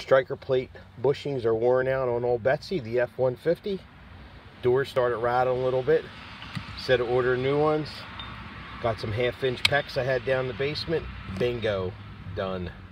striker plate bushings are worn out on old Betsy, the F150. Doors started rattling a little bit. Said to order new ones. Got some 1/2 inch pecs I had down in the basement. Bingo. Done.